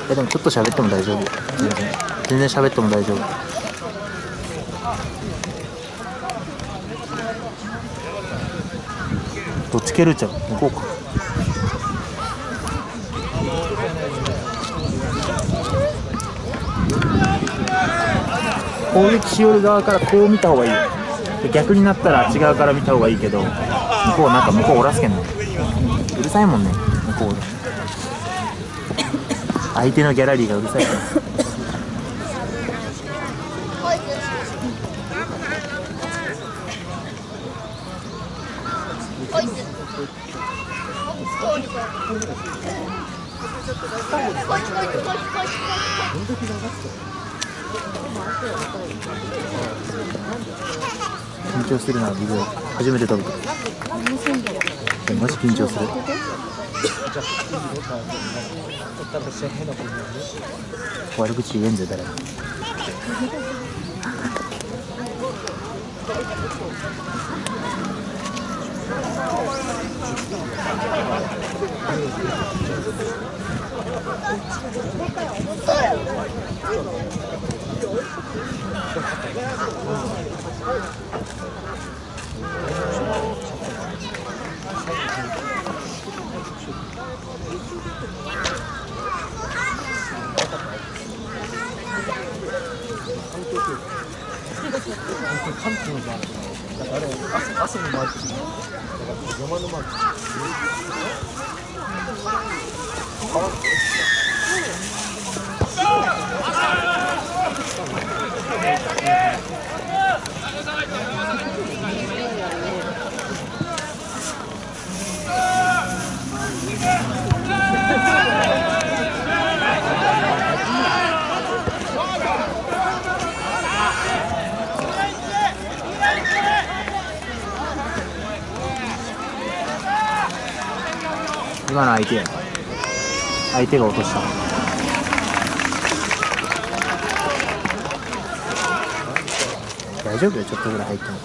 でもちょっと喋っても大丈夫。全然喋っても大丈夫。どっち蹴るっちゃう。向こうか。攻撃しよる側からこう見た方がいいよ。逆になったらあっち側から見た方がいいけど、向こうなんか向こうおらすけんね。うるさいもんね、向こうで。相手のギャラリーがうるさいから。緊張するな、ビデオ初めて撮るから。マジ緊張する。悪口言えんぜ誰も。関東のマークだからあれ汗のマークじゃない。だから山のマーク。今の相手や。相手が落とした。大丈夫よ、ちょっとぐらい入っても。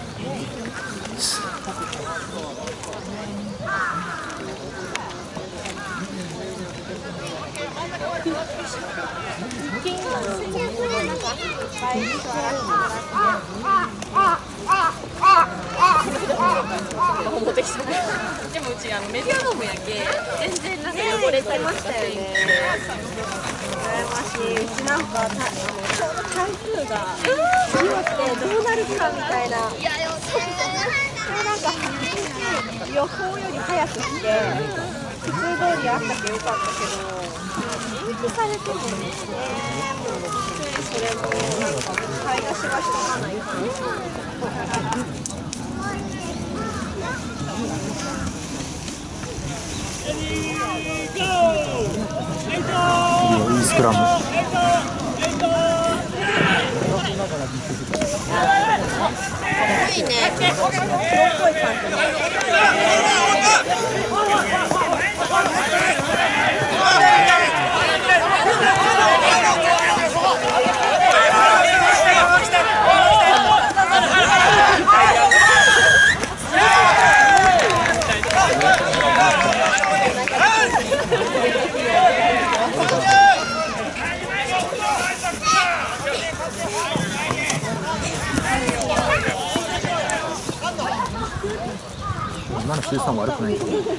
持ってきた。でもうちメディアドームやけ全然なんか汚れたりとかしていて、羨ましい。うちなんかちょうど台風が来よってどうなるかみたいな。いやよね。なんか予報より早く来て普通通りあったけよかったけど、延期されてもね、それもなんか買い出しがしとかないと。 いいスクラム。いいね。黒っぽい感じ。今のシューさん悪くない。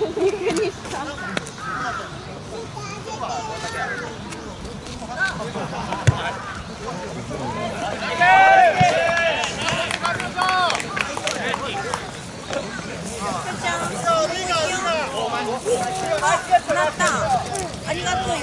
なった。ありがとう言った。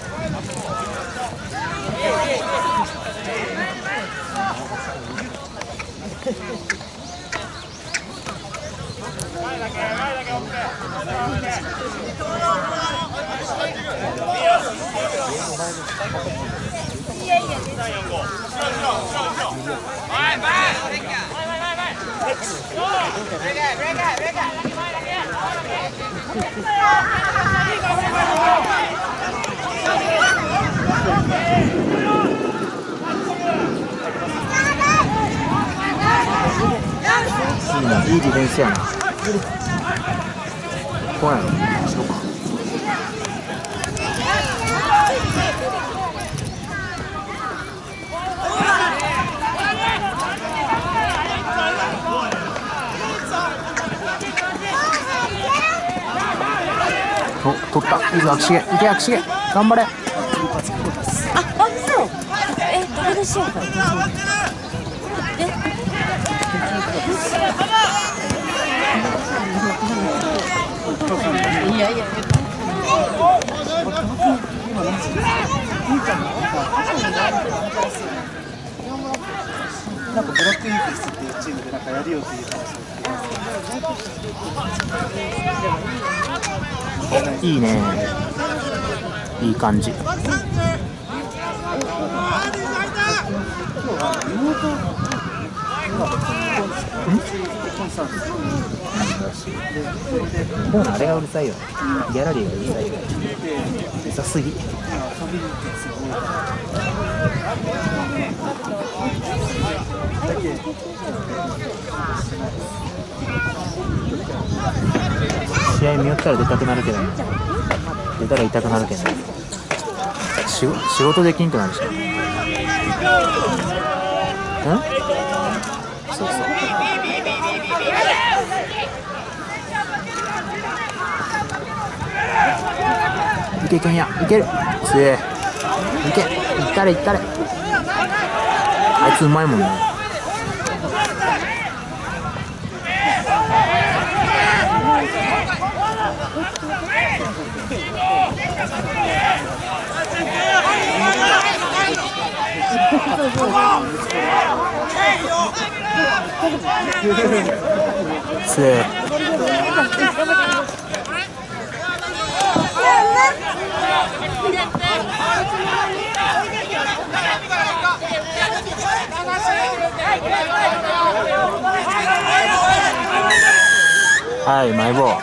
いいディフェンスやな。こうやろ。そうか。 取った。いいぞ秋重、いけ秋重、頑張れ。 あ、そう。どうしようか。いやいや。 なんかブラックイーグルスっていうチームでなんかやるよっていう話を聞いて。 いいね。いい感じ。もうあれがうるさいよ。ギャラリーがうるさいよ。うるさすぎ。試合見よったら出たくなるけどね。出たら痛くなるけどね。仕事できんくなるし。そうそう。いけいけんや、いける。強え。いけ、いったれいったれ。あいつうまいもんね。強え。はい、マイボー。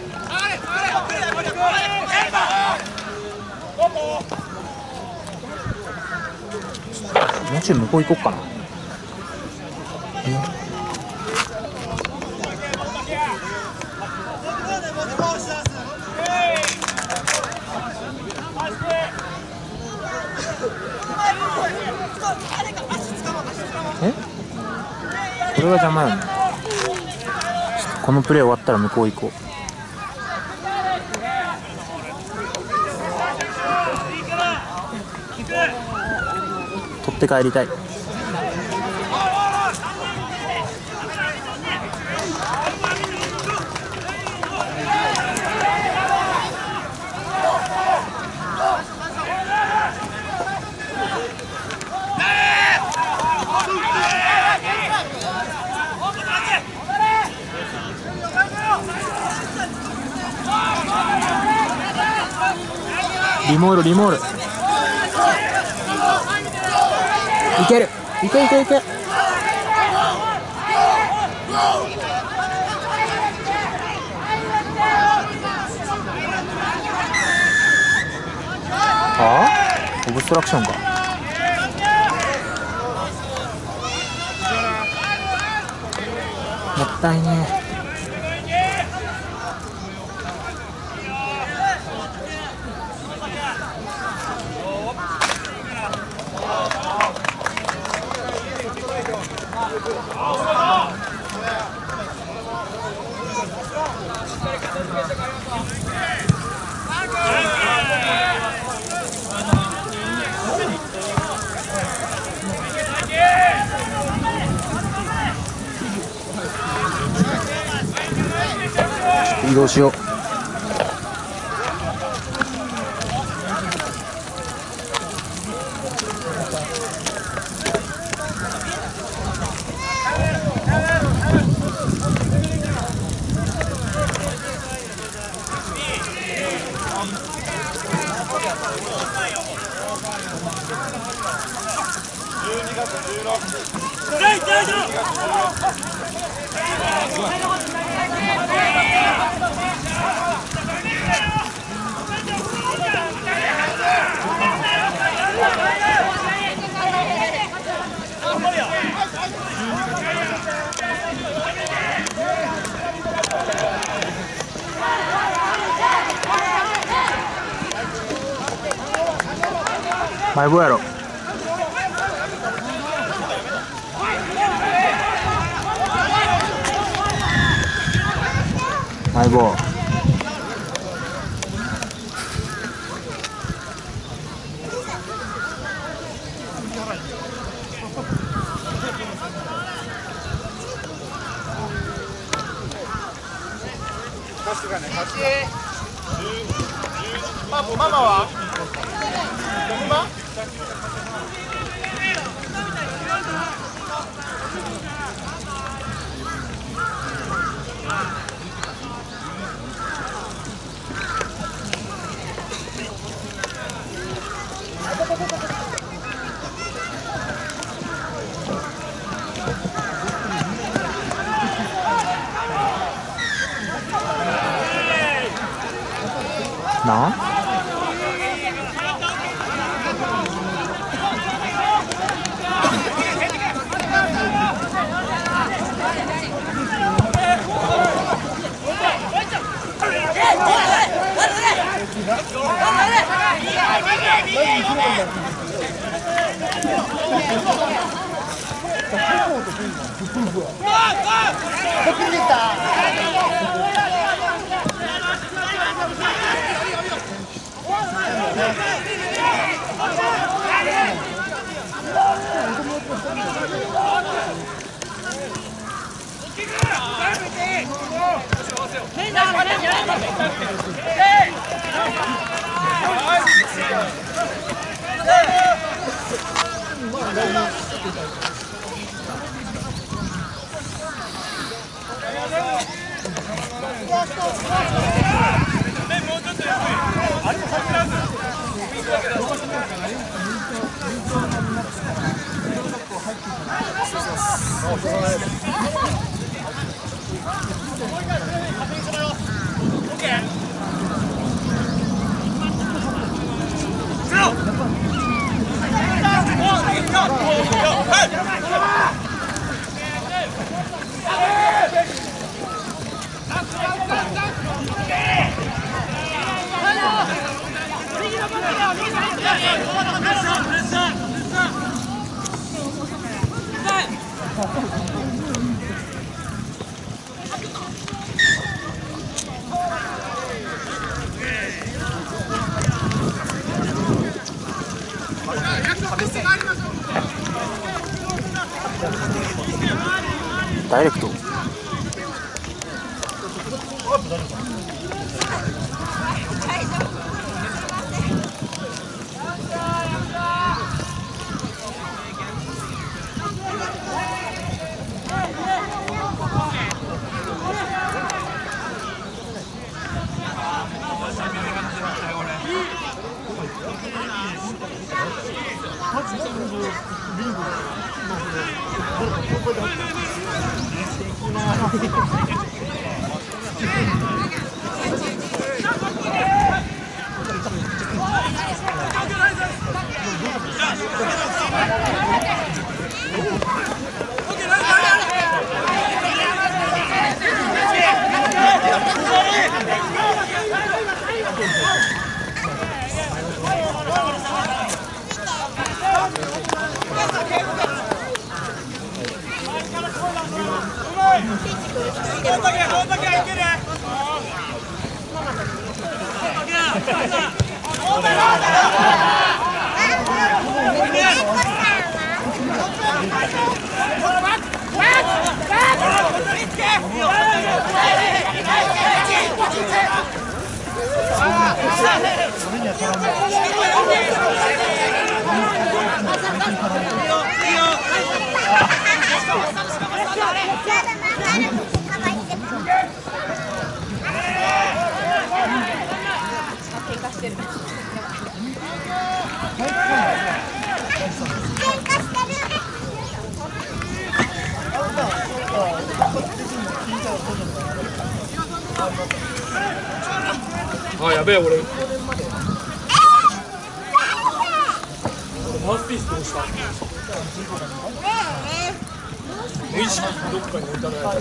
もうちょい向こう行こっかな。え？これが邪魔よね。このプレー終わったら向こう行こう。取って帰りたい。リモールリモール。いける。いけいけいけ。ああ？オブストラクションか。もったいねえ。移動しよう。マイボーやろ。マイボー。 ママは？ママ？ なダイレクト。 あ、やべえ、俺マウスピースどうした？無意識どっかに置いたのや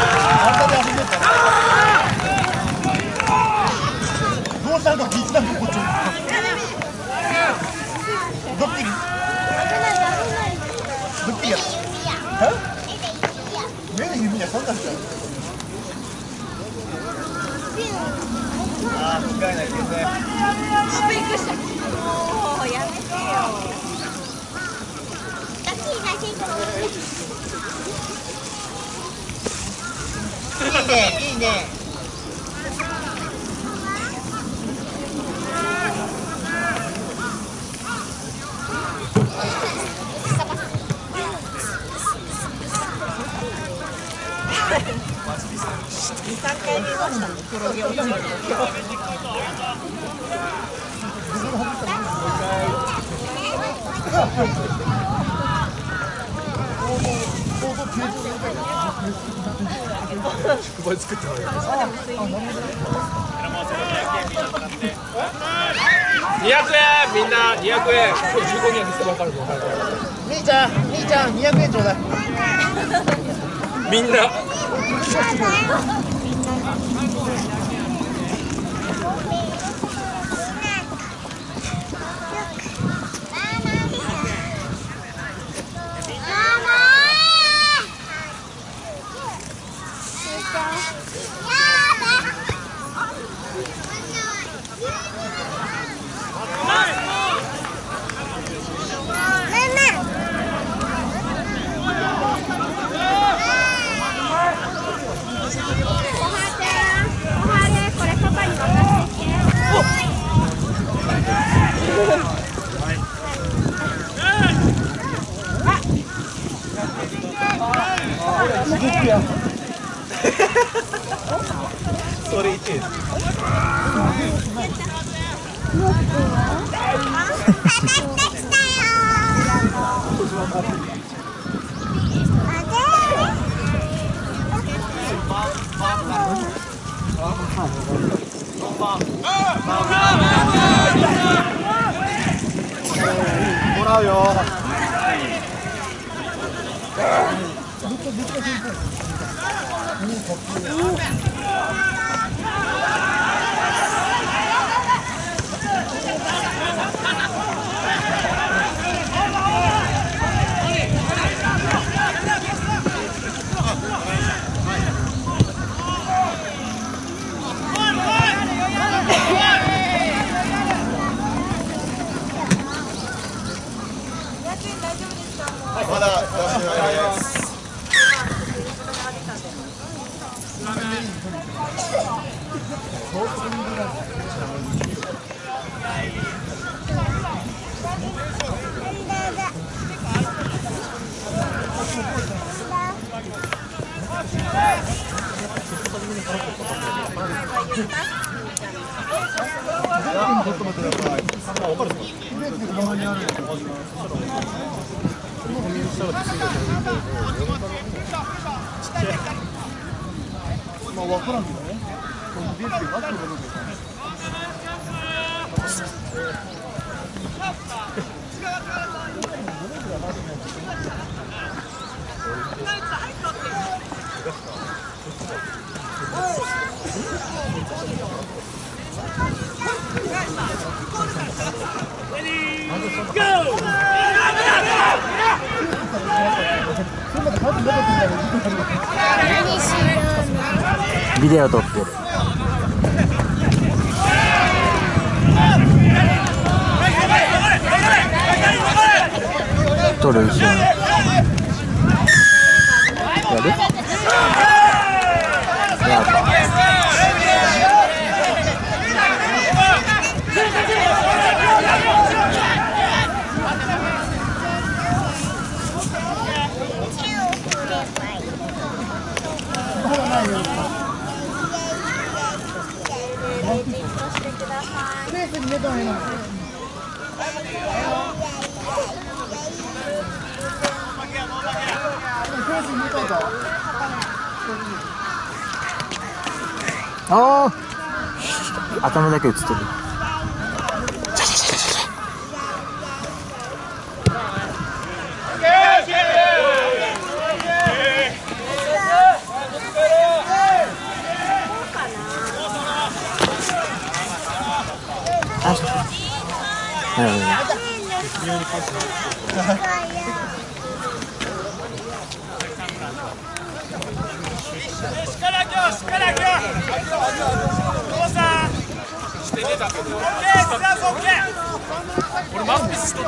どうしたんか聞いてたのこっち目の弓はそんなんじゃん。ああ、間違いないですね。 びっくりした。もうやめてよ。 いいね、いいね。 2、3回見ましたね。黒毛を見るとき。 宿題作ってない。200円、みんな200円。15人は見せて分かるの。 兄ちゃん、200円ちょうだい。 みんな。 それ1円。もらうよ。まだ出してないです。まあ分からんけどね。 ビデオ撮ってる。撮る一緒に。やる？やっぱ。ああ、頭だけ映ってる。 微妙に感じないして出たけど俺マウスピースしとった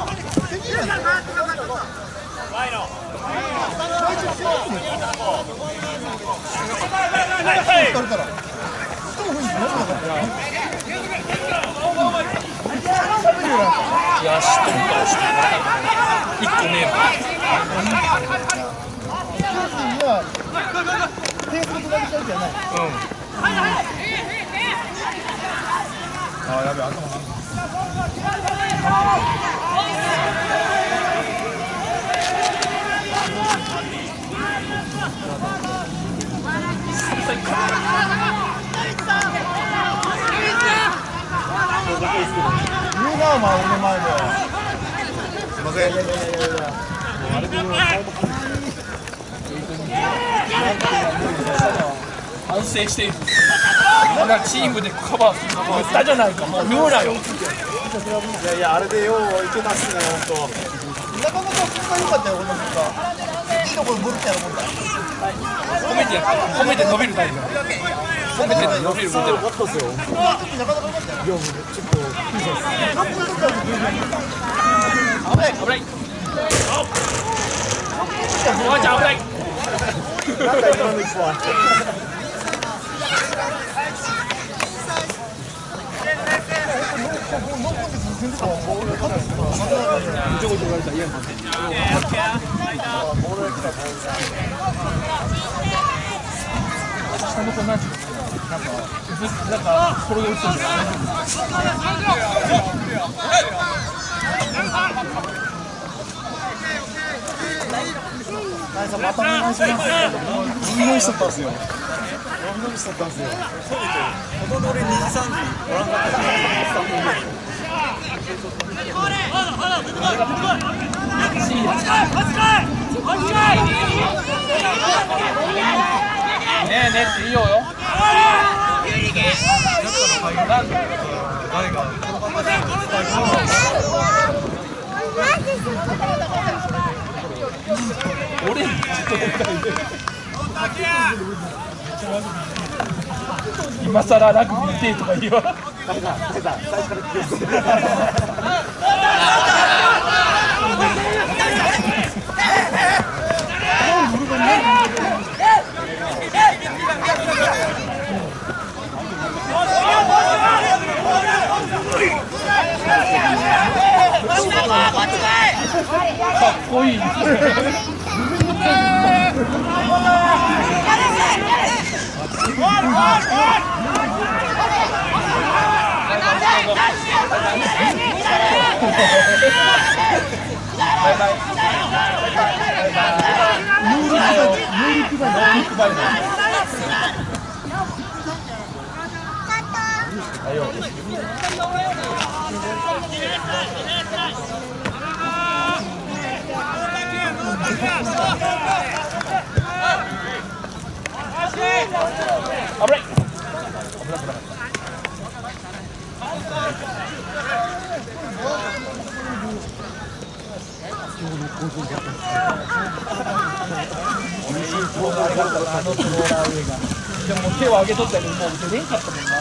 いや、知ってるかもしれない。1個ねえもん。あ、やべえ、頭言うな、お前、俺の前で。すいません。 反省している。チームでカバーするのも言ったじゃないか、もう言うなよ。 いやいや、あれでよういけたっすね、本当。なかなか質が良かったよ、俺の方が。いいところ、ボルテやろ、もんだ。 褒めてやった、褒めて伸びるタイプ。褒めて伸びるモデル。 なかなか良かったよ。いや、もうちょっと。危ない、危ない。 おばあちゃん危ない。 なんだ今の一歩は。 下の子なんてなんか転げ落ちてるんだよね。 またお願いします。飲みしとったんですよ。飲みしとったんですよ。ほとんど俺2時3時おらんかった。 ねえねっていいよよ。オレンジ今さらラグビーてとか言わない。かっこいい。危ない。でも手を上げとったけどもう出れんかったもんな。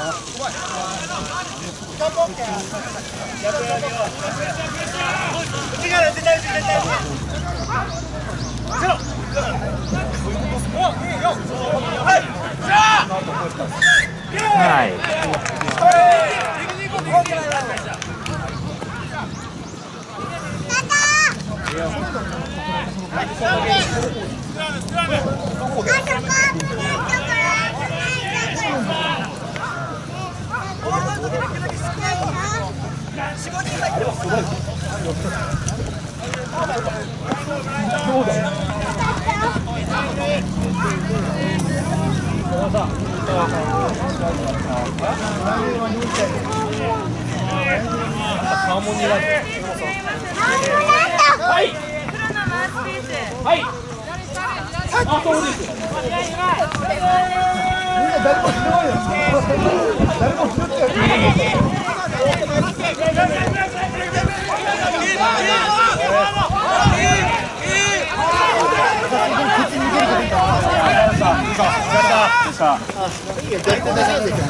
はい。 顔も似合う。はい。はい。あ、そうです。 誰も拾わないよ。誰も拾ってやる。 した。 いいよ、絶対大丈夫ですよ。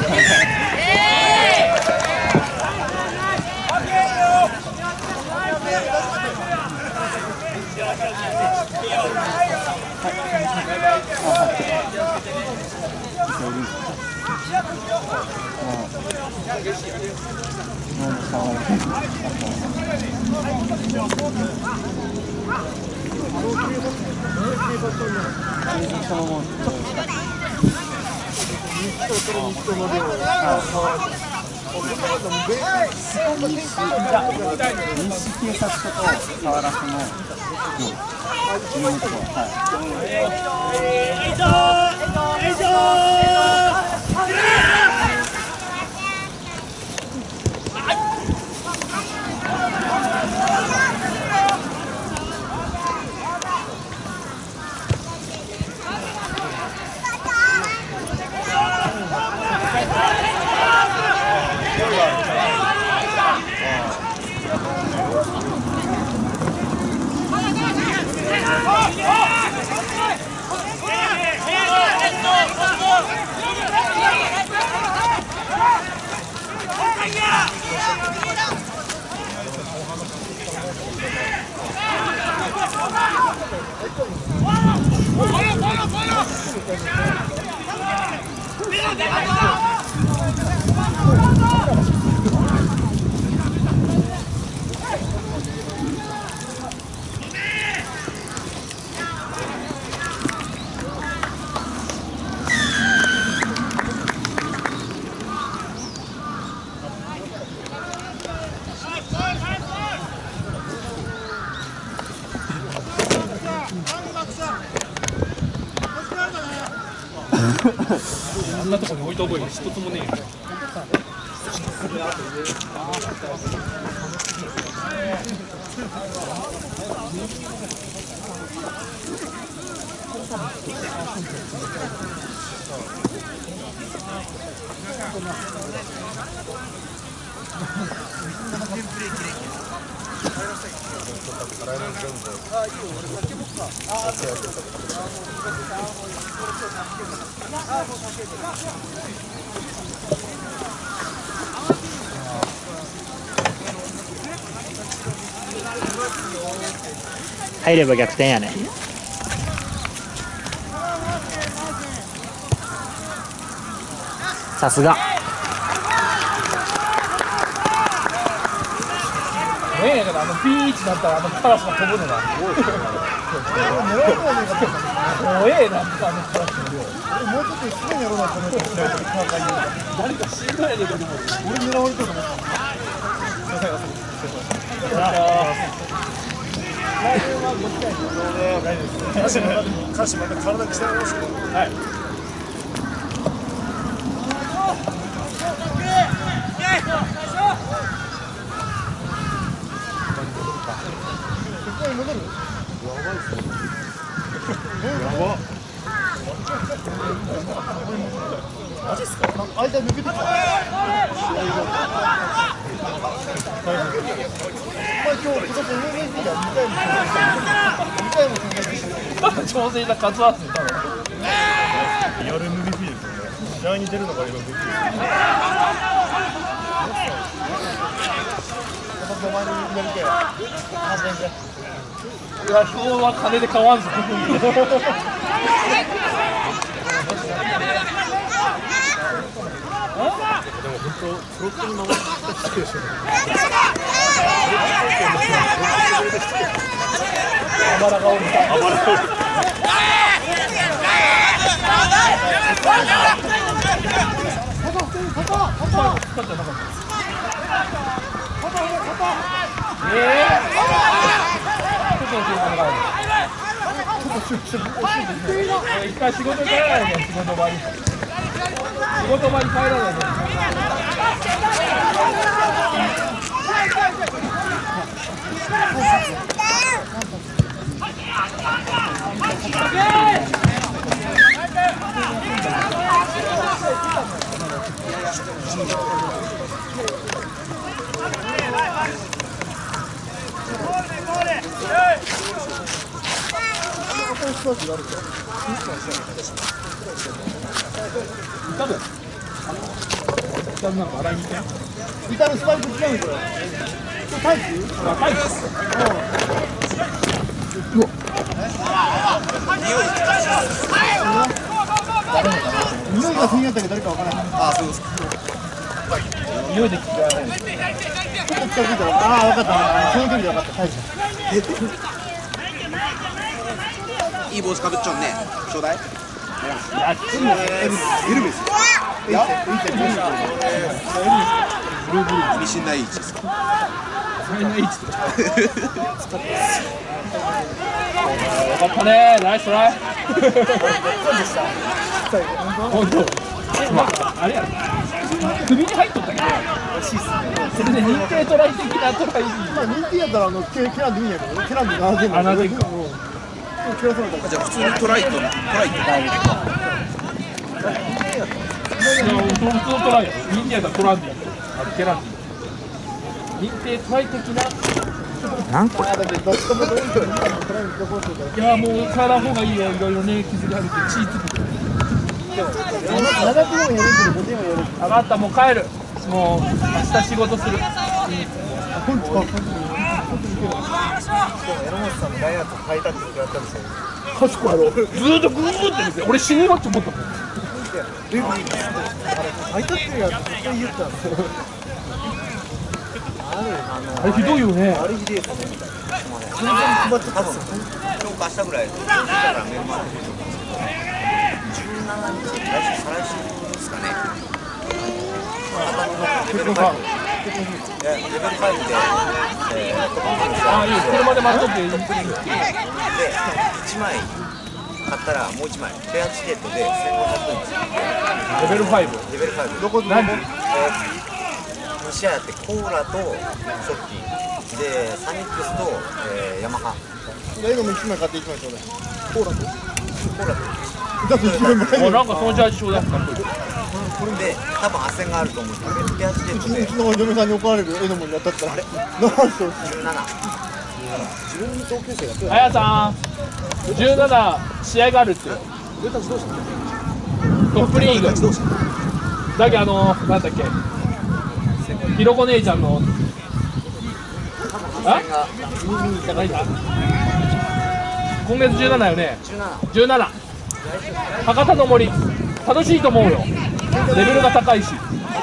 あんなとこに置いた覚えが一つもねえよ。 入れば逆転やね。さすが。 ねえ、だからピーチだったらカラスが飛ぶのが。怖えな、カラスの量。 もうちょっとすぐにやろうなと思って。 誰か死んだやねんけども。 俺狙われてると思った。歌詞また体鍛えますけど。はい。戻る？やばいっすね。やば。マジっすか？間抜けてきた。今日今年 MVP が2回も調整した数はするため。 リアル MVP ですよね。試合に出るのが MVP です。お前にやりてえ。 いや、票は金で買わんぞ。 でも本当プロットに回ってきてるでしょ。 あばらがおる。あばらがおる。一回仕事帰らないの、仕事場に。仕事場に帰らないの。 多分多分なんか洗いに行けん。 イタのスパイク違うこれ。タイプ？ タイプ。 匂いが気になったけど誰かわからない。ああそうですか。 匂いで聞かない。 ちょっと近づいたら、ああ分かった。その距離で分かった。タイプ。 いい帽子かぶっちゃうね。ちょうだい。 あっちもエルメス。いや、ブルーブルー。見知んない位置ですか。 最大位置と。よかったね、ナイストライ。本当。まあ、あれやろ。首に入っとったけど。それで認定トライ的なトライ。 まあ認定やったらケランでいいんやけど、ケランで7点も。 7点か。 じゃあ普通にトライってダメですか。 普通のトライやろ。認定やったらトランでいい。ケランでいい。認定トライ的な。 何個？ いやもう帰らん方がいいよ。いろいろね傷があるってチーズ。 7点もやるけど5点もやる。 上がったもう帰る。もう明日仕事する。 本当。 賢いやろ。ずーっとグーって見て、俺死ぬわって思ったもん。 ハイタッチが絶対言ったんですよ。 あれひどいよね。 あれひでえですね。完全に決まってた。 今日か明日ぐらいだからメルマガで17日、再来週ですかね。レベル5で、 ああいいよ、車で待っとっていい。 で、1枚買ったらもう1枚、ペアチケットで1500円です。 レベル5。 レベル5。 どこで何？ 2試合あって、コーラとショッキーで、サニックスと、ヤマハ。 映画も1枚買って1枚ちょうだい。コーラと。 コーラと。 だって1枚もらえもうなんかそのジャージちょうだい。 で、多分斡旋があると思うんですけど、ペアチケットでうちの嫁さんに怒られる絵のもんやったったらあれなんそう 17。 自分に同級生があやさん、17試合があるってよ。トップリーグ。だけなんだっけ。ひろこ姉ちゃんの。あ？何か。今月17よね。17。博多の森。楽しいと思うよ。レベルが高いし。いい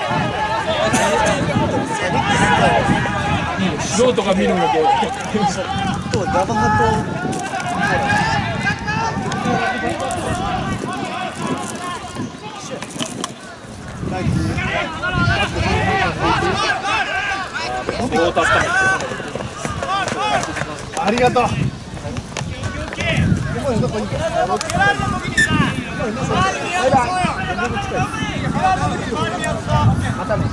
よ、素人が見るんだけど。 とヤマハとありがとう。またね。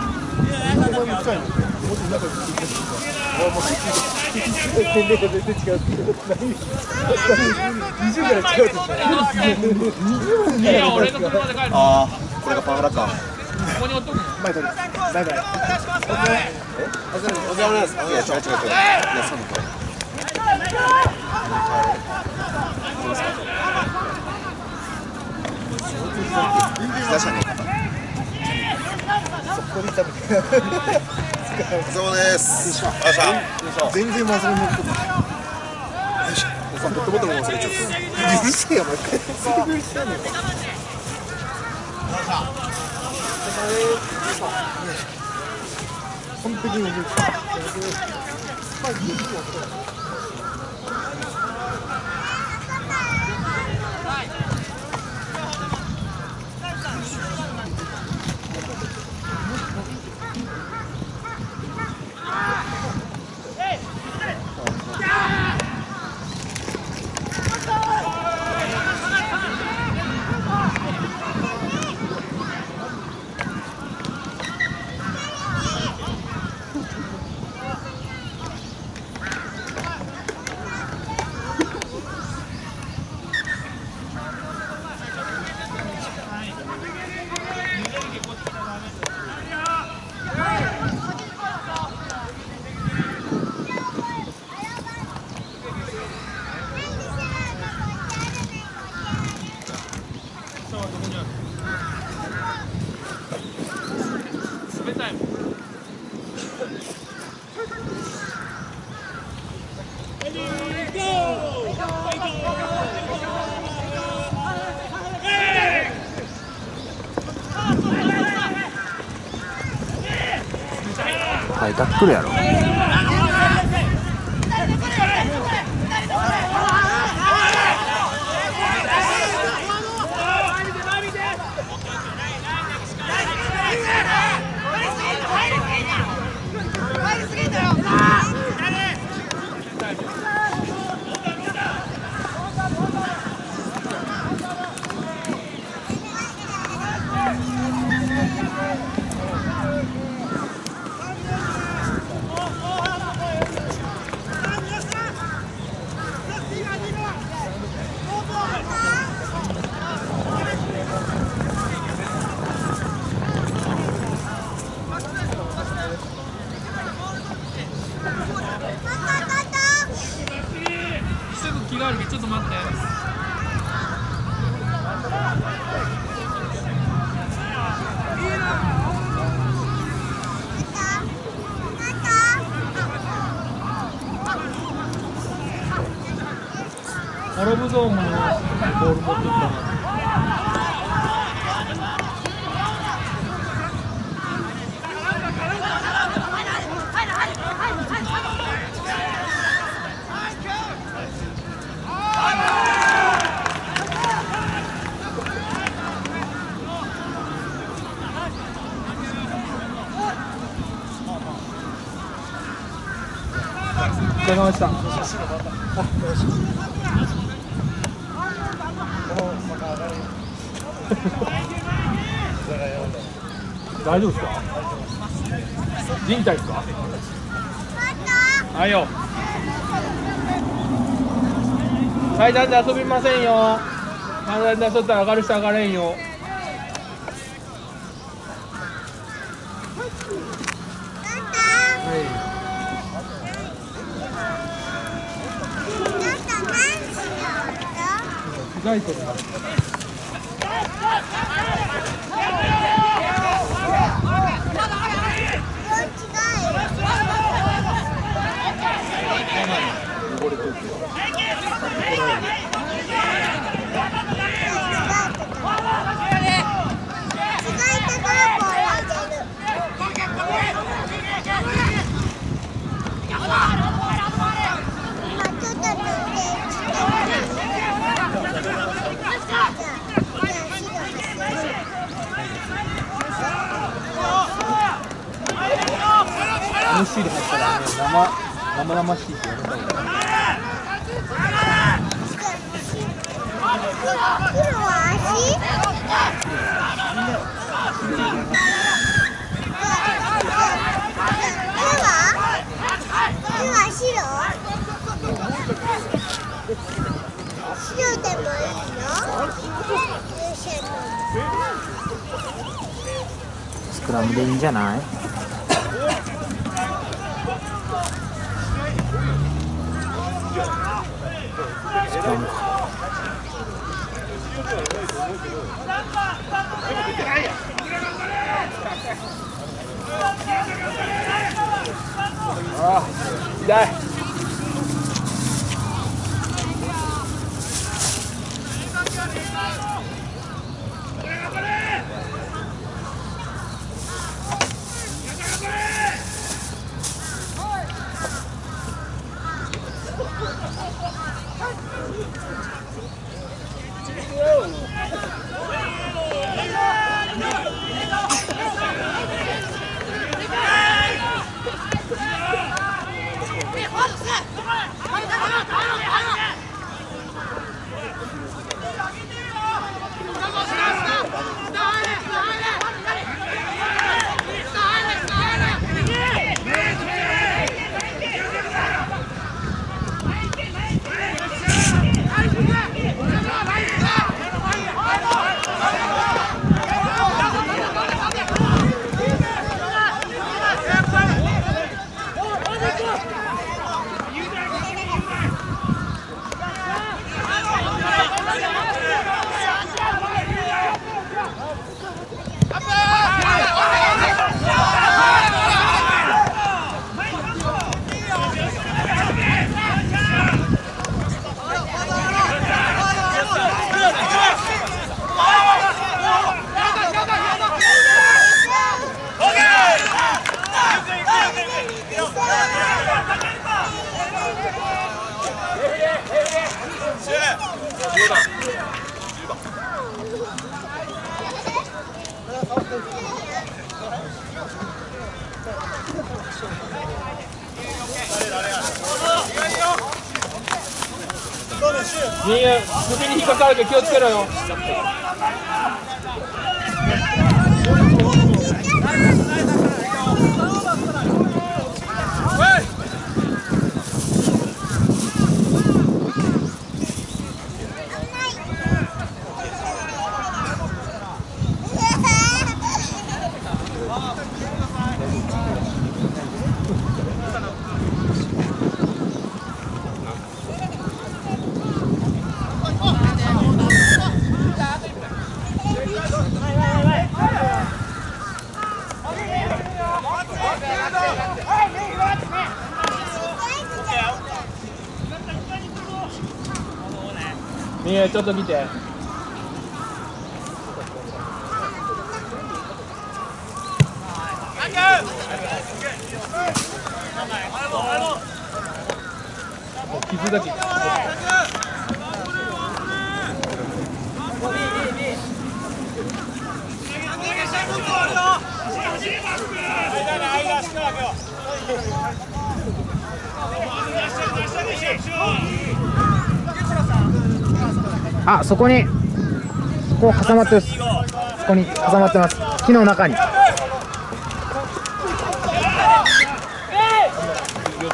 ああ、これがパワーラッカー。 ここにおっとく。 バイバイ。バイバイ。 お疲れ様です。いや、違う。いや、そう出したね。お疲れ様です。 全然忘れない。 ペットボトルも忘れちゃった。 うるせえよ、お前。完璧に覚えてた。 来るやろ。 すぐ着替えるけどちょっと待って。アラブゾーンもボール持ってったな。お疲れ様でした。大丈夫ですか？人体ですか？はいよ。階段で遊びませんよ。階段で遊ったら上がる人上がれんよ。着替えてるな。MC で入ったらね、生々しいって言われた方がいい。 黒は足？手は白？白でもいいの？ スクラムでいいんじゃない？スクラムああ、痛い。 首に引っかかるけど気をつけろよ。ちょっと見て。傷だけ。 あ、そこにこう挟まってます。そこに挟まってます。木の中に。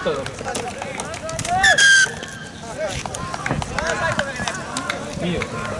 いいよ。